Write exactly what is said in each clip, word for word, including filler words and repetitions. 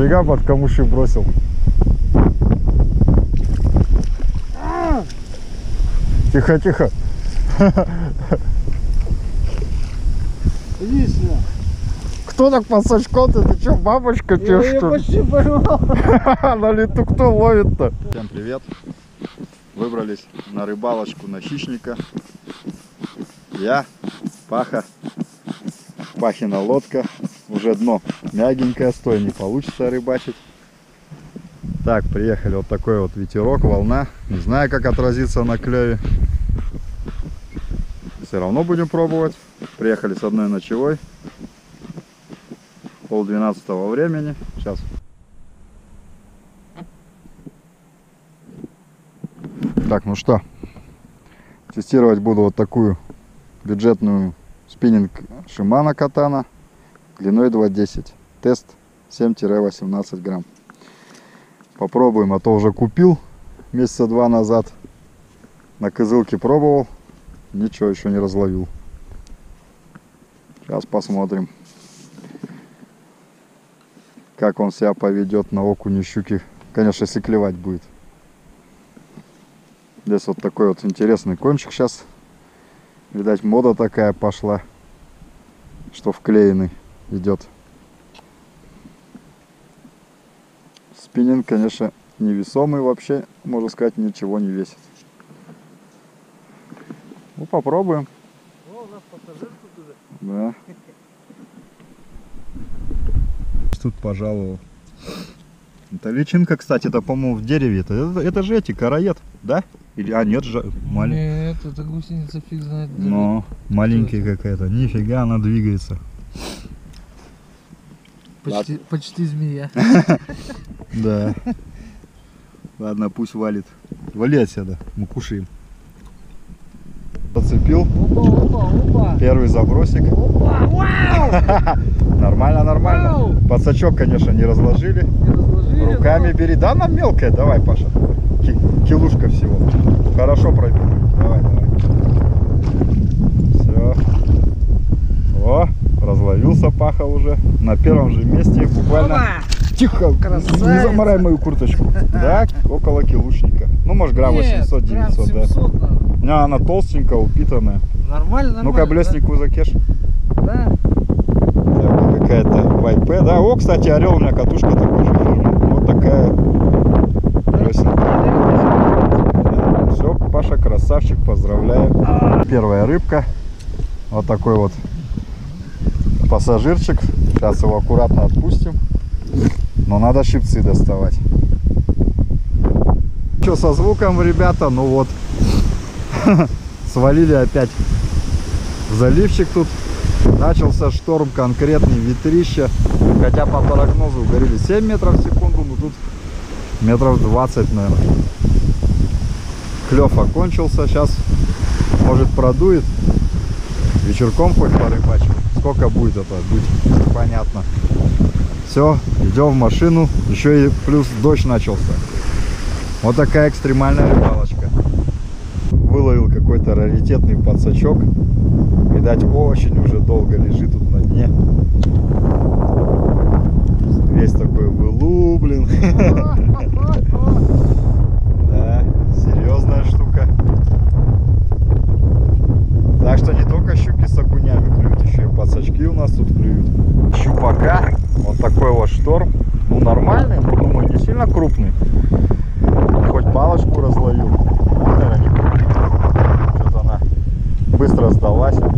Нифига под камыши бросил. Тихо, тихо. Иди сюда. Кто так под сачком-то? Ты что, бабочка? Я ее почти поймал. На лету кто ловит-то? Всем привет. Выбрались на рыбалочку на хищника. Я, Паха, Пахина лодка. Уже дно мягенькое, стой, не получится рыбачить. Так, приехали, вот такой вот ветерок, волна. Не знаю, как отразится на клеве. Все равно будем пробовать. Приехали с одной ночевой. Пол двенадцатого времени. Сейчас. Так, ну что, тестировать буду вот такую бюджетную спиннинг Shimano Katana длиной два десять. Тест семь-восемнадцать грамм. Попробуем, а то уже купил месяца два назад. На кызылке пробовал. Ничего еще не разловил. Сейчас посмотрим, как он себя поведет на окуне, щуки. Конечно, если клевать будет. Здесь вот такой вот интересный кончик сейчас. Видать, мода такая пошла, что вклеенный идет. Спиннинг, конечно, невесомый вообще, можно сказать, ничего не весит. Ну, попробуем. О, у нас пассажир тут уже. Да. Тут пожаловал. Это личинка, кстати, это, по-моему, в дереве. Это, это, это же эти, караед, да? Или, а, нет, же, малень... Нет, это гусеница, фиг знает. Но маленькая какая-то. Нифига, она двигается. Почти, почти змея. Да. Ладно, пусть валит. Вали отсюда, мы кушаем. Зацепил. Опа, опа, опа. Первый забросик. Опа, вау! Нормально, нормально. Вау! Подсачок, конечно, не разложили. Не разложили, Руками но... бери. Да, она мелкая. Давай, Паша. Ки килушка всего. Хорошо пробил. Давай, давай. Все. О, разловился Паха уже. На первом же месте. Буквально... Опа! Тихо, Красавица. не заморай мою курточку. Да, около килушника. Ну, может, грамм восемьсот-девятьсот, да. Не, она толстенькая, упитанная. Нормально, нормально. Ну-ка, блеснику закеш. Да. Какая-то вай пи, да. О, кстати, орел у меня катушка такой же фирмы. Вот такая. Да. Все, Паша, красавчик, поздравляю. Первая рыбка. Вот такой вот пассажирчик. Сейчас его аккуратно отпустим. Но надо щипцы доставать. Что со звуком, ребята? Ну вот. Свалили опять в заливчик тут. Начался шторм конкретный, ветрище. Хотя по прогнозу говорили семь метров в секунду, но тут метров двадцать, наверное. Клев окончился. Сейчас, может, продует. Вечерком хоть порыбачим. Сколько будет это? Будет понятно. Все, идем в машину. Еще и плюс дождь начался. Вот такая экстремальная рыбалочка. Выловил какой-то раритетный подсачок. Видать, очень уже долго лежит тут на дне. Весь такой вылублен. Да, серьезная штука. Так что не только щуки с окунями клюют, еще и подсачки у нас тут клюют. Щупака. Вот такой вот шторм. Ну, нормальный, но, думаю, не сильно крупный. Хоть палочку разловил. Что-то она быстро сдалась. Не,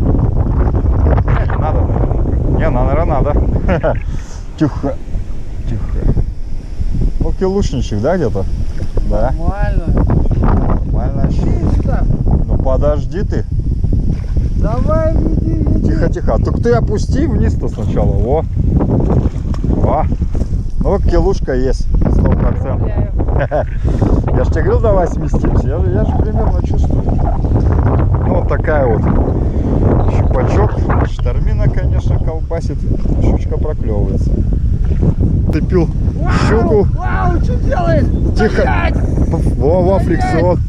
не надо, наверное. Не, наверное, надо. Тихо. Тихо. Ну, килушничек, да, где-то? Да. Нормально. Нормально. Чисто. Ну, подожди ты. Давай, веди, веди. Тихо, тихо. А только ты опусти вниз-то сначала. Во. Во. Ну, килушка есть. Сто процентов. Я ж тебе говорил, давай сместимся. Я, я же примерно чувствую. Ну, вот такая вот щупачок. Штормина, конечно, колбасит. Щучка проклевывается. Цепил щуку. Вау, что делаешь? Тихо. Во, во, фрикцион.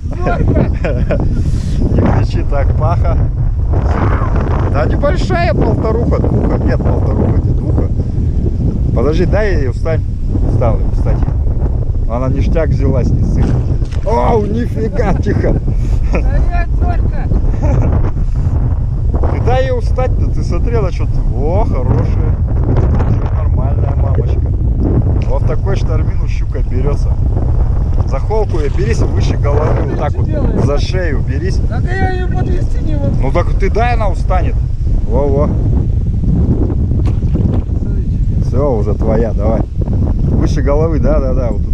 Не кричи так, Паха. Да небольшая полторуха, двуха. Нет, полторуха, не двуха. Подожди, дай я ее встань. Встала, встать. Она ништяк взялась, не сын. Оу, нифига, тихо. Стоять только! Ты дай ее устать-то, ты смотрела, что ты. О, хорошая. Нормальная мамочка. Вот такой штормину щука берется. За холку ее берись выше головы, вот так вот, за шею берись. Так я ее подвести не могу. Ну так ты дай, она устанет. Во-во. Все, уже твоя, давай. Выше головы, да-да-да, вот тут.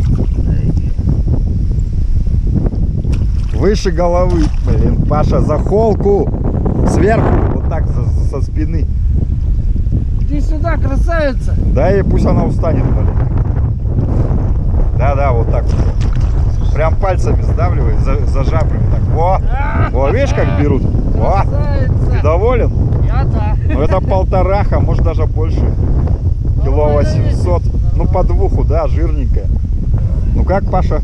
Выше головы, блин, Паша, за холку. Сверху, вот так, за, со спины. Иди сюда, красавица. Да, и пусть она устанет, блин. Да-да, вот так вот. Прям пальцами сдавливай, за, за жабрами так. Во! Во, видишь, как берут? Во! Ты доволен? Я-то. Ну это полтораха, может даже больше. Кило восемьсот. Ну по двуху, да, жирненькая. Ну как, Паша?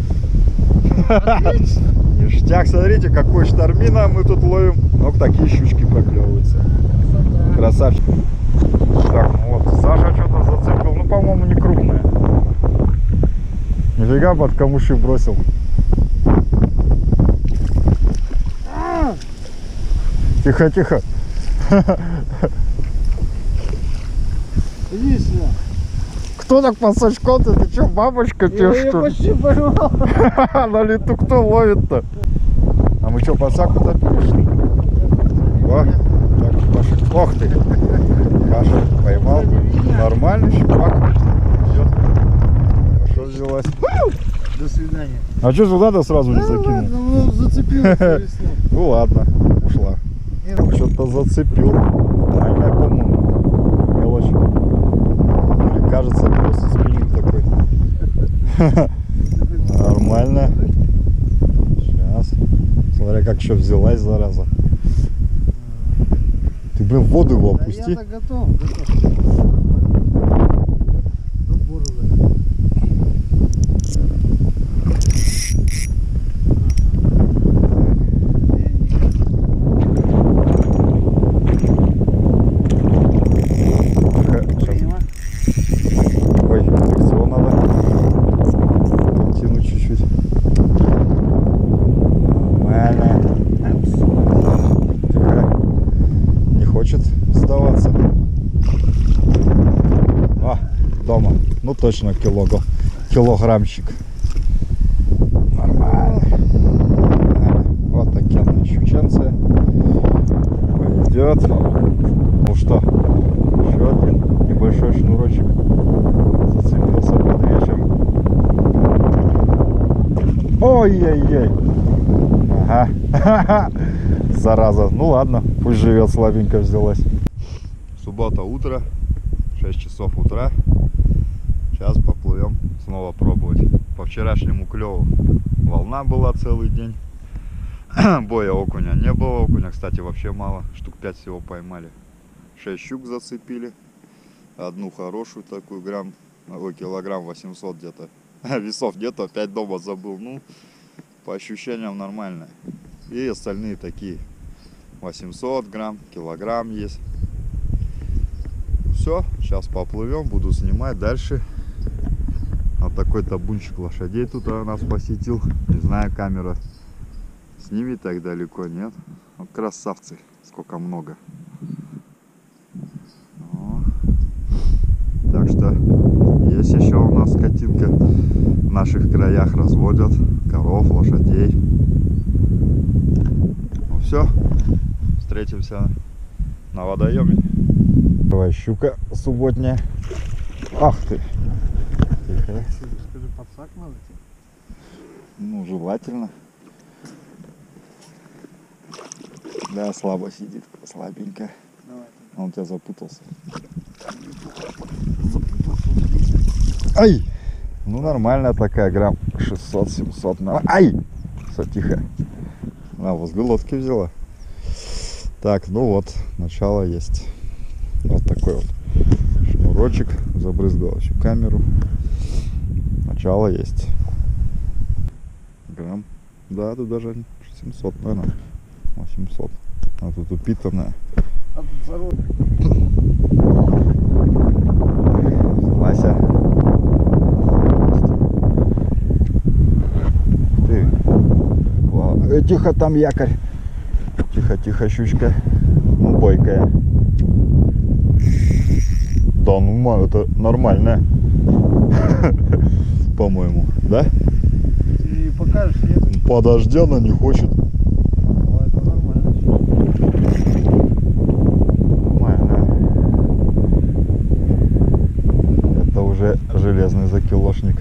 Ништяк, смотрите, какой штормина мы тут ловим. Ну, такие щучки проклевываются. Красавчик. Так, ну вот, Саша что-то зацепил. Ну, по-моему, не крупная. Нифига под камыши бросил. Тихо, тихо. Иди сюда. Кто так под сачком-то? Ты что, бабочка, Я тебе ее что ли? почти поймал. На лету кто ловит-то? А мы что, по саку топили, что ли? О, так, Паша. Ох ты! Паша поймал. Нормальный щупак. Идет. Хорошо взялась. До свидания. А что сюда-то сразу не закинул? Ну, зацепилась. Ну ладно, ушла. Что-то зацепил. Нормальная, по-моему. Мелочь. Или кажется, просто спиннинг такой. Нормально. Сейчас. Смотря как еще взялась, зараза. Ты, блин, в воду его опусти. Я-то готов, готов. Ну, борода. Ой, всего надо подтянуть чуть-чуть. Нормально. Тихо. Не хочет сдаваться. А, дома. Ну точно кило, килограммчик. Нормально. Вот такие щученцы. Пойдет. Ну что, еще один небольшой шнурочек зацепился под вечер. Ой-ой-ой. Ага. Зараза. Ну ладно, пусть живет, слабенько взялась. Суббота, утро, шесть часов утра. Сейчас поплывем снова пробовать. По вчерашнему клеву волна была целый день. Боя окуня не было. Окуня, кстати, вообще мало. Штук пять всего поймали. шесть щук зацепили. Одну хорошую такую, грамм, ой, килограмм восемьсот где-то. Весов где-то, опять дома забыл. Ну, по ощущениям нормально. И остальные такие. восемьсот грамм, килограмм есть. Все, сейчас поплывем, буду снимать дальше. Вот такой табунчик лошадей тут нас посетил. Не знаю, камера снимет так далеко, нет. Вот красавцы, сколько много. О. Так что есть еще у нас скотинка. В наших краях разводят коров, лошадей. Ну все, встретимся на водоеме. Первая щука субботняя. Ах ты! Тихо. Скажи, подсак надо тебе? Ну, желательно. Да, слабо сидит, слабенько. Давай. Он у тебя запутался. Ай! Ну, нормальная такая, грамм шестьсот-семьсот. Ай! Все, тихо. А, возле лодки взяла. Так, ну вот, начало есть. Вот такой вот шнурочек. Забрызгала всю камеру. Начало есть. Грамм. Да, тут даже семьсот, наверное. восемьсот. А тут упитанная. А тут зарод. тихо, там якорь. Тихо, тихо, щучка. Ну, бойкая. Да, ну, ма, это нормальная. По-моему, да? Ты покажешь, нет? Подожди, она не хочет. О, это нормально. Нормально. Это уже железный закилошник.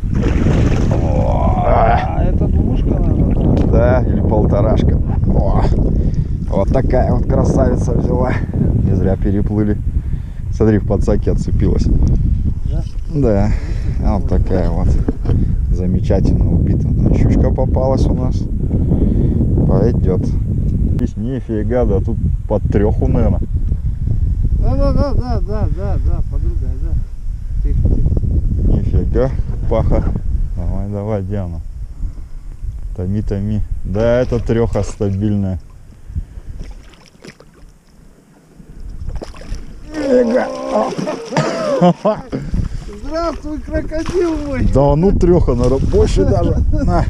А это двушка надо? Да, или полторашка. О, вот такая вот красавица взяла. Не зря переплыли. Смотри, в подсаке отцепилась. Да? Да. А вот такая вот. Замечательно убита. Щучка попалась у нас. Пойдет. Здесь нифига, да тут под треху, наверное. Да, да, да, да, да, да, да, подруга, да. Тихо, тихо. Нифига, паха. Давай, давай, где она? Томи, томи. Да, это треха стабильная. Нифига. Здравствуй, крокодил мой. Да ну треха, наверное, больше даже. На.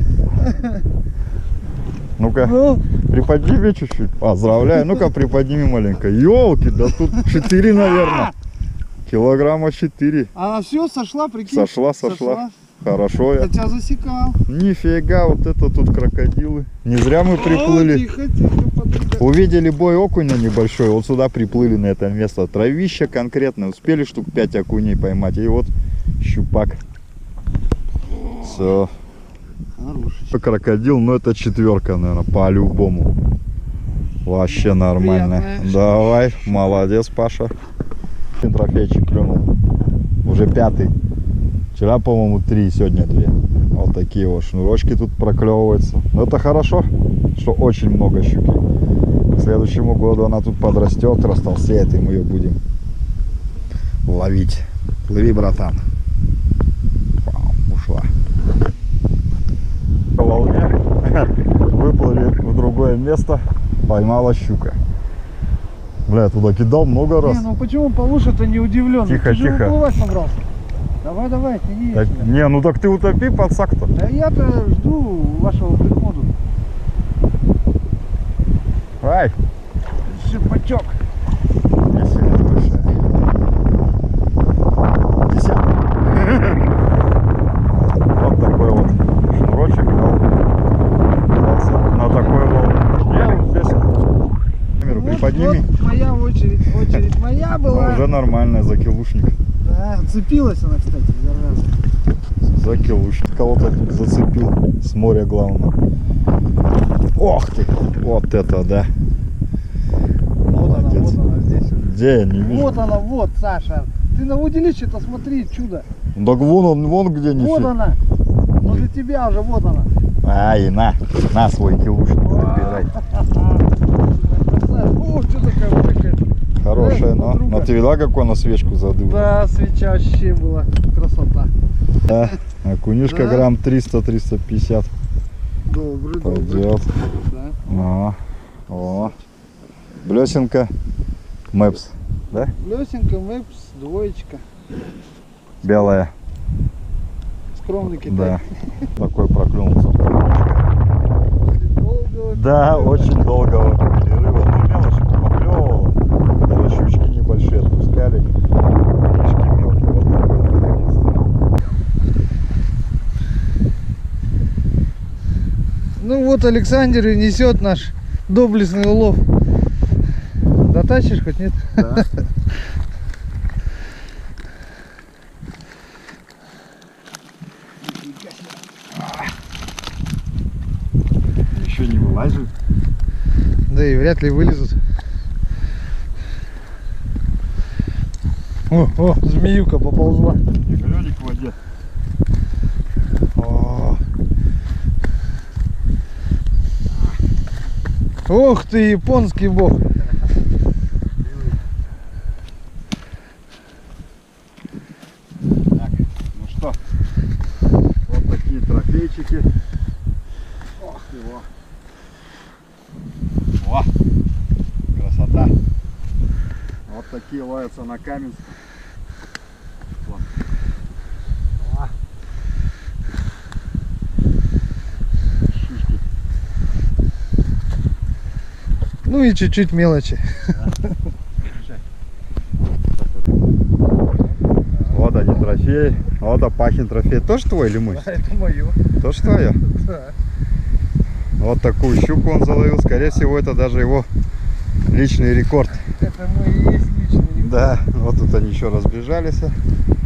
Ну-ка, Ну, приподними чуть-чуть. Поздравляю. Ну-ка, приподними маленько. Ёлки, да тут четыре, наверное. Килограмма четыре. она все сошла, прикинь? Сошла, сошла. Хорошо я. Я тебя засекал. Нифига, вот это тут крокодилы. Не зря мы О, приплыли. тихо, тихо, подруга. Увидели бой окуня небольшой, вот сюда приплыли на это место. Травище конкретно, успели штук пять окуней поймать. И вот щупак. Все. Хороший. Крокодил, но это четверка, наверное, по-любому. Вообще нормально. Приятная. Давай, молодец, Паша. Трофейчик клюнул. Уже пятый. Вчера, по-моему, три, сегодня две. Вот такие вот шнурочки тут проклевываются. Но это хорошо, что очень много щуки. К следующему году она тут подрастет, растолстеет, и мы ее будем ловить. Плыви, братан. Вау, ушла. По волне выплыли в другое место, поймала щука. Бля, я туда кидал много раз. Не, ну почему Павлуша-то не удивлен? Тихо, Ты же тихо. выплывать собрался. Давай, давай, тяни. Так, сюда. не, ну так ты утопи подсак-то. Да я-то жду вашего прихода. Ай, Шипачок. не сильно большая. Десятый. Вот такой вот шнурочек дал. Дался на такой волне. Я вот здесь камеру Вот, приподними. вот моя очередь, очередь моя Ну, была. уже нормальная закилушник. Да, цепилась она, кстати, зараза. Закилушник. Кого-то тут зацепил с моря, главное. Ох ты, вот это да. Вот она, Молодец. вот она здесь. Где я не вижу? Вот она, вот, Саша. Ты на удилище-то смотри, чудо. Так вон он, вон где Вот нифига. она. Возле тебя уже, вот она. Ай, на, на свой килушник забирай. О, что такая прыгает. Хорошая, Эх, но, подруга. но ты видал, какой она свечку задула? Да, свеча вообще была. Красота. Да. Окунишка Да. грамм триста — триста пятьдесят. Добрый, добрый. Пойдет. Да. О, о. Блесенка. Мэпс. Да? Лесенка, Мэпс, двоечка. Белая. Скромный Да. Китай. Такой проклюнулся. После долгого Да, перерыва. очень долгого перерыва. Ну, мелочь поклевывала. Даже щучки небольшие отпускали. Щучки мелкие. Вот такой наконец-то. Ну вот Александр и несет наш доблестный улов. Дотащишь хоть нет? Да. Еще не вылазит. Да и вряд ли вылезут. О, о, змеюка поползла. Лёдик в воде. О. Ох ты, японский бог. Так, ну что, вот такие трофейчики. Ох ты, во. Во, красота. Вот такие ловятся на Каменск. Вот. Во. Шишки. Ну и чуть-чуть мелочи. Вот они трофеи. Вот Апахин трофей. Тоже твой или мой? Да, это мое. Тоже твое? Да. Вот такую щуку он заловил. Скорее всего, это даже его личный рекорд. Это мой и есть личный рекорд. Да, вот тут они еще разбежались.